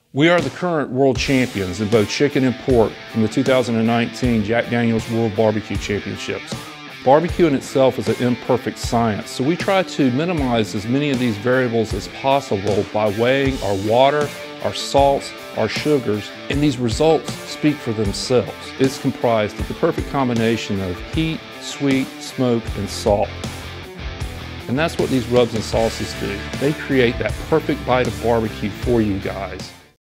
We are the current world champions in both chicken and pork from the 2019 Jack Daniel's World Barbecue Championships. Barbecue in itself is an imperfect science, so we try to minimize as many of these variables as possible by weighing our water, our salts, our sugars, and these results speak for themselves. It's comprised of the perfect combination of heat, sweet, smoke, and salt. And that's what these rubs and sauces do. They create that perfect bite of barbecue for you guys.